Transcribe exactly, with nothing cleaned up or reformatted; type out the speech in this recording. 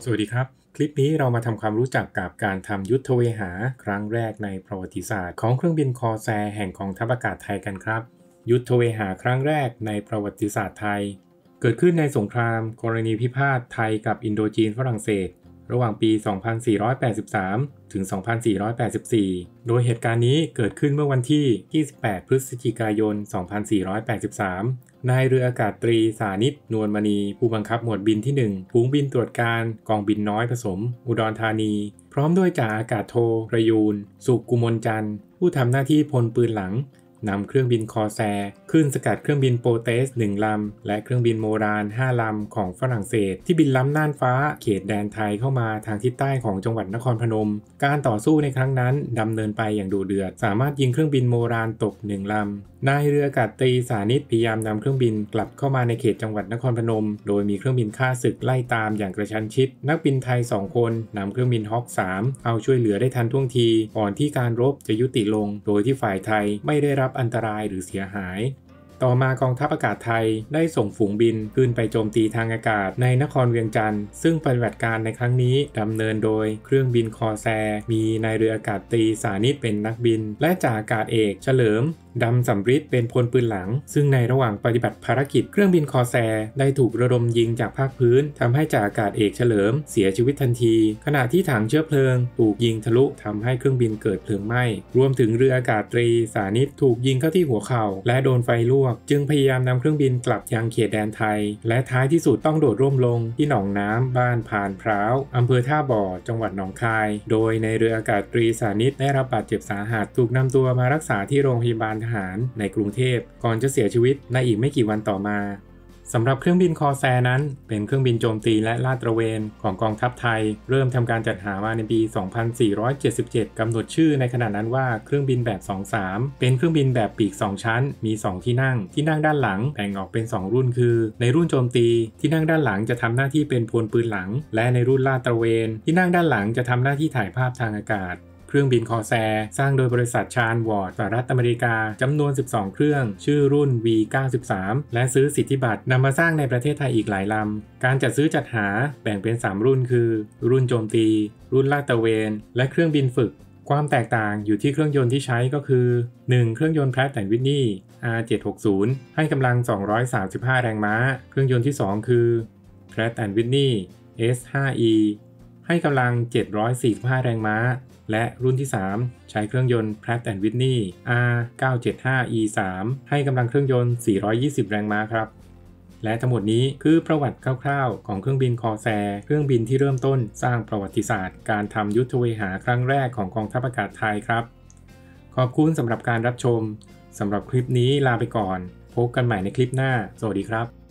สวัสดีครับคลิปนี้เรามาทำความรู้จักกับการทำยุทธเวหาครั้งแรกในประวัติศาสตร์ของเครื่องบินคอแซร์แห่งกองทัพอากาศไทยกันครับยุทธเวหาครั้งแรกในประวัติศาสตร์ไทยเกิดขึ้นในสงครามกรณีพิพาทไทยกับอินโดจีนฝรั่งเศสระหว่างปี สองพันสี่ร้อยแปดสิบสาม ถึง สองพันสี่ร้อยแปดสิบสี่ โดยเหตุการณ์นี้เกิดขึ้นเมื่อวันที่ ยี่สิบแปด พฤศจิกายน สองพันสี่ร้อยแปดสิบสาม นายเรืออากาศตรีสานิต นวลมณีผู้บังคับหมวดบินที่ หนึ่ง ฝูงบินตรวจการกองบินน้อยผสม อุดรธานี พร้อมด้วยจ่าอากาศโทประยูร สุขกุมลจันทร์ผู้ทำหน้าที่พลปืนหลังนำเครื่องบินคอแซร์ขึ้นสกัดเครื่องบินโปเตสหนึ่งลำและเครื่องบินโมรานห้าลำของฝรั่งเศสที่บินล้ำน่านฟ้าเขตแดนไทยเข้ามาทางทิศใต้ของจังหวัดนครพนมการต่อสู้ในครั้งนั้นดำเนินไปอย่างดุเดือดสามารถยิงเครื่องบินโมรานตกหนึ่งลำนายเรืออากาศตรีสานิตพยายามนำเครื่องบินกลับเข้ามาในเขตจังหวัดนครพนมโดยมีเครื่องบินฆ่าศึกไล่ตามอย่างกระชั้นชิดนักบินไทยสองคนนำเครื่องบินฮอคสามเอาช่วยเหลือได้ทันท่วงทีก่อนที่การรบจะยุติลงโดยที่ฝ่ายไทยไม่ได้รับอันตรายหรือเสียหายต่อมากองทัพอากาศไทยได้ส่งฝูงบินขึ้นไปโจมตีทางอากาศในนครเวียงจันทร์ซึ่งปฏิบัติการในครั้งนี้ดำเนินโดยเครื่องบินคอแซร์มีนายเรืออากาศตรีสานิตเป็นนักบินและจ่าอากาศเอกเฉลิมดำสำริดเป็นพลปืนหลังซึ่งในระหว่างปฏิบัติภารกิจเครื่องบินคอแซร์ได้ถูกระดมยิงจากภาคพื้นทำให้จ่าอากาศเอกเฉลิมเสียชีวิตทันทีขณะที่ถังเชื้อเพลิงถูกยิงทะลุทำให้เครื่องบินเกิดเพลิงไหม้รวมถึงเรืออากาศตรีสานิตถูกยิงเข้าที่หัวเข่าและโดนไฟลวกจึงพยายามนำเครื่องบินกลับยังเขตแดนไทยและท้ายที่สุดต้องโดดร่มลงที่หนองน้ำบ้านพานพร้าวอำเภอท่าบ่อจังหวัดหนองคายโดยในเรืออากาศตรีสานิตได้รับบาดเจ็บสาหัสถูกนำตัวมารักษาที่โรงพยาบาลทหารในกรุงเทพก่อนจะเสียชีวิตในอีกไม่กี่วันต่อมาสำหรับเครื่องบินคอแซร์นั้นเป็นเครื่องบินโจมตีและลาดตระเวนของกองทัพไทยเริ่มทำการจัดหามาในปี สองพันสี่ร้อยเจ็ดสิบเจ็ด กำหนดชื่อในขณะนั้นว่าเครื่องบินแบบ สองสาม เป็นเครื่องบินแบบปีกสองชั้นมีสองที่นั่งที่นั่งด้านหลังแบ่งออกเป็นสองรุ่นคือในรุ่นโจมตีที่นั่งด้านหลังจะทำหน้าที่เป็นพลปืนหลังและในรุ่นลาดตระเวนที่นั่งด้านหลังจะทำหน้าที่ถ่ายภาพทางอากาศเครื่องบินคอแซร์สร้างโดยบริษัทชาญวอร์ดสหรัฐอเมริกาจำนวนสิบสองเครื่องชื่อรุ่น วี เก้าสิบสาม และซื้อสิทธิบัตรนำมาสร้างในประเทศไทยอีกหลายลำการจัดซื้อจัดหาแบ่งเป็นสามรุ่นคือรุ่นโจมตีรุ่นลาดตระเวนและเครื่องบินฝึกความแตกต่างอยู่ที่เครื่องยนต์ที่ใช้ก็คือหนึ่งเครื่องยนต์ Pratt แอนด์ Whitney อาร์ เจ็ดหกศูนย์ ให้กำลังสองร้อยสามสิบห้าแรงม้าเครื่องยนต์ที่สองคือ Pratt แอนด์ Whitney เอส ไฟว์ อี ให้กำลังเจ็ดร้อยสี่สิบห้าแรงม้าและรุ่นที่สามใช้เครื่องยนต์ Pratt แอนด์ Whitney อาร์ เก้าเจ็ดห้า อี สาม ให้กำลังเครื่องยนต์สี่ร้อยยี่สิบแรงม้าครับและทั้งหมดนี้คือประวัติคร่าวๆของเครื่องบินคอแซร์เครื่องบินที่เริ่มต้นสร้างประวัติศาสตร์การทำยุทธเวหาครั้งแรกของกองทัพอากาศไทยครับขอบคุณสำหรับการรับชมสำหรับคลิปนี้ลาไปก่อนพบกันใหม่ในคลิปหน้าสวัสดีครับ